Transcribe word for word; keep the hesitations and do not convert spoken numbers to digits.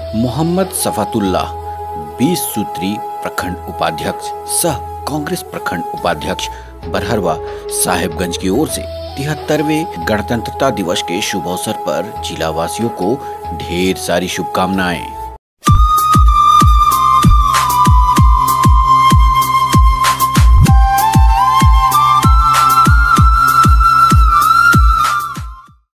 मोहम्मद सफातुल्लाह बीस सूत्री प्रखंड उपाध्यक्ष सह कांग्रेस प्रखंड उपाध्यक्ष बरहरवा साहेबगंज की ओर से तिहत्तरवें गणतंत्रता दिवस के शुभ अवसर पर जिला वासियों को ढेर सारी शुभकामनाएं।